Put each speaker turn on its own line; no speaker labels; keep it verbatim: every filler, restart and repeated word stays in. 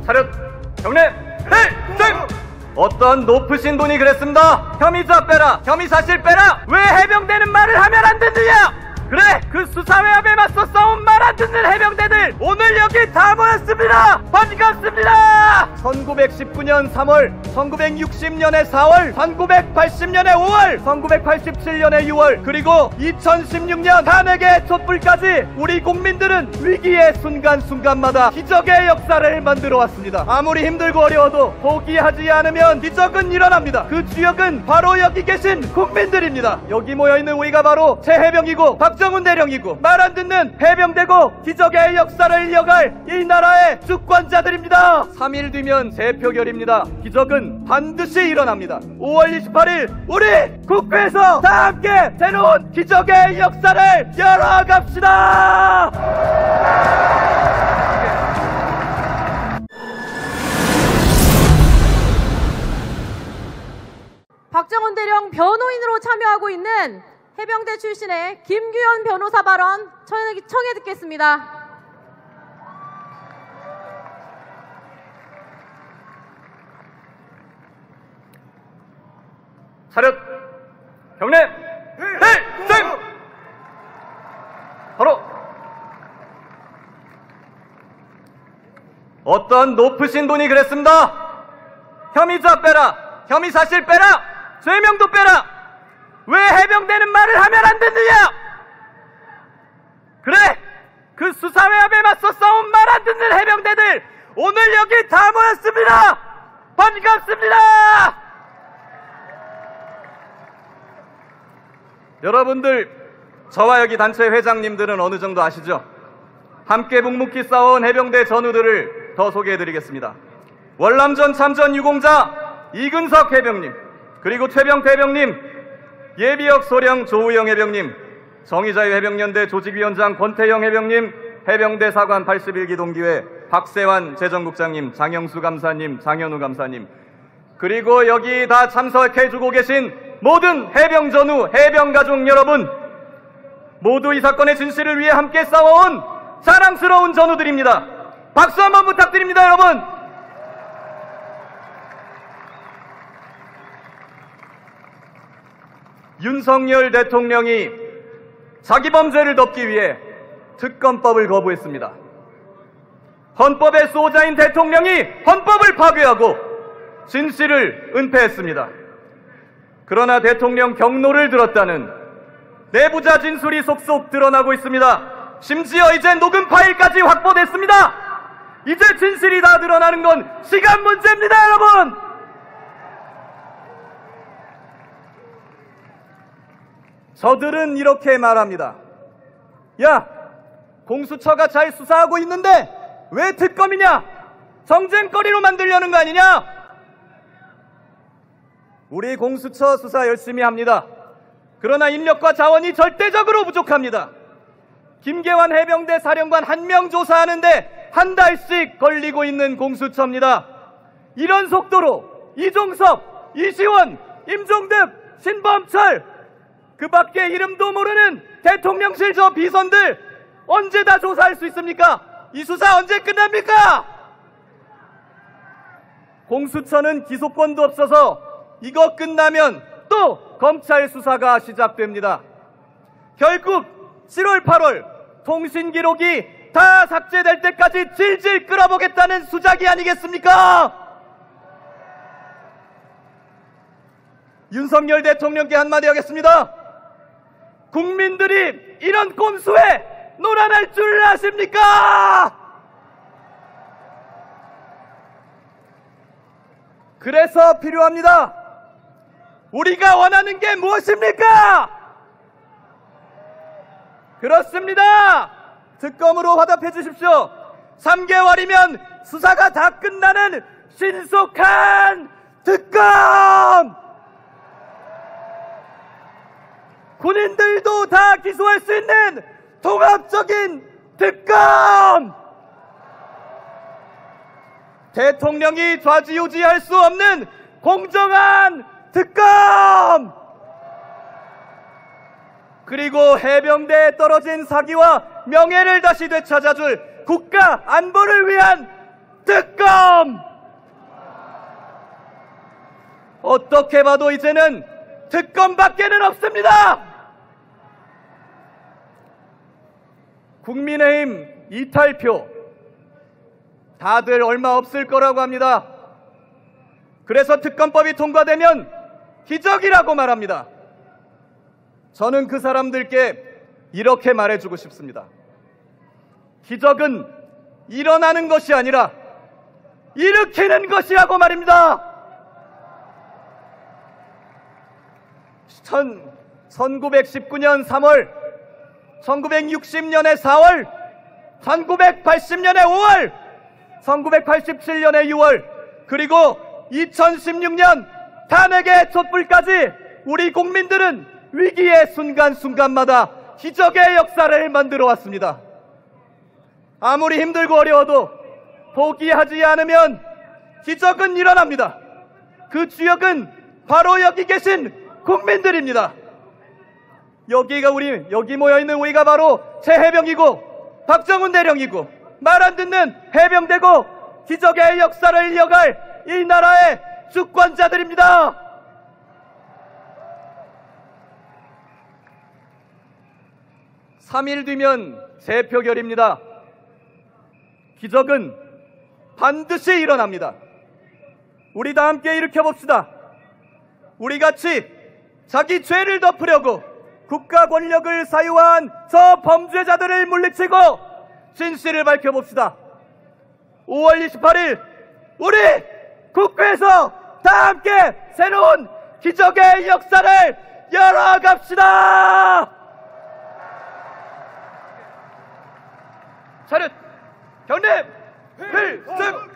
차렷! 경례! 필승! 어떤 높으신 분이 그랬습니다. 혐의자 빼라, 혐의사실 빼라. 왜 해병대는 말을 하면 안 듣느냐? 그래, 그 수사회합에 맞서 싸운 말 안 듣는 해병대들 오늘 여기 다 모였습니다. 반갑습니다. 천구백십구 년 삼월, 천구백육십 년의 사월, 천구백팔십 년의 오월, 천구백팔십칠 년의 유월, 그리고 이천십육 년 탄핵의 촛불까지 우리 국민들은 위기의 순간순간마다 기적의 역사를 만들어 왔습니다. 아무리 힘들고 어려워도 포기하지 않으면 기적은 일어납니다. 그 주역은 바로 여기 계신 국민들입니다. 여기 모여있는 우리가 바로 새 해병이고 박정훈 대령이고 말 안 듣는 해병대고 기적의 역사를 이어갈 이 나라의 주권자들입니다. 삼 일 뒤면 재표결입니다. 기적은 반드시 일어납니다. 오월 이십팔일 우리 국회에서 다 함께 새로운 기적의 역사를 열어갑시다.
박정훈 대령 변호인으로 참여하고 있는 해병대 출신의 김규현 변호사 발언 청해, 청해 듣겠습니다.
차렷! 경례! 필승! 바로! 어떤 높으신 분이 그랬습니다. 혐의자 빼라, 혐의사실 빼라, 죄명도 빼라. 왜 해병대는 말을 하면 안 듣느냐? 그래, 그 수사회합에 맞서 싸운 말 안 듣는 해병대들 오늘 여기 다 모였습니다. 반갑습니다. 여러분들, 저와 여기 단체 회장님들은 어느 정도 아시죠? 함께 묵묵히 싸워온 해병대 전우들을 더 소개해드리겠습니다. 월남전 참전 유공자 이근석 해병님, 그리고 최병태 해병님, 예비역 소령 조우영 해병님, 정의자유 해병연대 조직위원장 권태영 해병님, 해병대 사관 팔십일 기 동기회 박세환 재정국장님, 장영수 감사님, 장현우 감사님, 그리고 여기 다 참석해주고 계신 모든 해병 전우, 해병 가족 여러분, 모두 이 사건의 진실을 위해 함께 싸워온 자랑스러운 전우들입니다. 박수 한번 부탁드립니다, 여러분. 윤석열 대통령이 자기 범죄를 덮기 위해 특검법을 거부했습니다. 헌법의 수호자인 대통령이 헌법을 파괴하고 진실을 은폐했습니다. 그러나 대통령 경로를 들었다는 내부자 진술이 속속 드러나고 있습니다. 심지어 이제 녹음 파일까지 확보됐습니다. 이제 진실이 다 드러나는 건 시간 문제입니다, 여러분. 저들은 이렇게 말합니다. 야, 공수처가 잘 수사하고 있는데 왜 특검이냐? 정쟁거리로 만들려는 거 아니냐? 우리 공수처 수사 열심히 합니다. 그러나 인력과 자원이 절대적으로 부족합니다. 김계환 해병대 사령관 한 명 조사하는데 한 달씩 걸리고 있는 공수처입니다. 이런 속도로 이종섭, 이시원, 임종득, 신범철, 그 밖에 이름도 모르는 대통령실 저 비선들 언제 다 조사할 수 있습니까? 이 수사 언제 끝납니까? 공수처는 기소권도 없어서 이거 끝나면 또 검찰 수사가 시작됩니다. 결국 칠월, 팔월 통신 기록이 다 삭제될 때까지 질질 끌어보겠다는 수작이 아니겠습니까? 윤석열 대통령께 한마디 하겠습니다. 국민들이 이런 꼼수에 놀아날 줄 아십니까? 그래서 필요합니다. 우리가 원하는 게 무엇입니까? 그렇습니다. 특검으로 화답해 주십시오. 삼 개월이면 수사가 다 끝나는 신속한 특검! 군인들도 다 기소할 수 있는 통합적인 특검! 대통령이 좌지우지할 수 없는 공정한 특검! 그리고 해병대에 떨어진 사기와 명예를 다시 되찾아줄 국가 안보를 위한 특검! 특검! 어떻게 봐도 이제는 특검밖에는 없습니다. 국민의힘 이탈표 다들 얼마 없을 거라고 합니다. 그래서 특검법이 통과되면 기적이라고 말합니다. 저는 그 사람들께 이렇게 말해주고 싶습니다. 기적은 일어나는 것이 아니라 일으키는 것이라고 말입니다. 천구백십구 년 삼월, 천구백육십 년의 사월, 천구백팔십 년의 오월, 천구백팔십칠 년의 유월, 그리고 이천십육 년 탄핵의 촛불까지 우리 국민들은 위기의 순간순간마다 기적의 역사를 만들어 왔습니다. 아무리 힘들고 어려워도 포기하지 않으면 기적은 일어납니다. 그 주역은 바로 여기 계신 국민들입니다. 여기가 우리, 여기 모여있는 우리가 바로 새 해병이고 박정훈 대령이고 말 안 듣는 해병대고 기적의 역사를 이어갈 이 나라의 주권자들입니다. 삼 일 뒤면 재표결입니다. 기적은 반드시 일어납니다. 우리 다 함께 일으켜봅시다. 우리 같이 자기 죄를 덮으려고 국가 권력을 사유한 저 범죄자들을 물리치고 진실을 밝혀봅시다. 오월 이십팔일 우리 국회에서 다 함께 새로운 기적의 역사를 열어갑시다. 차렷 경례 필승.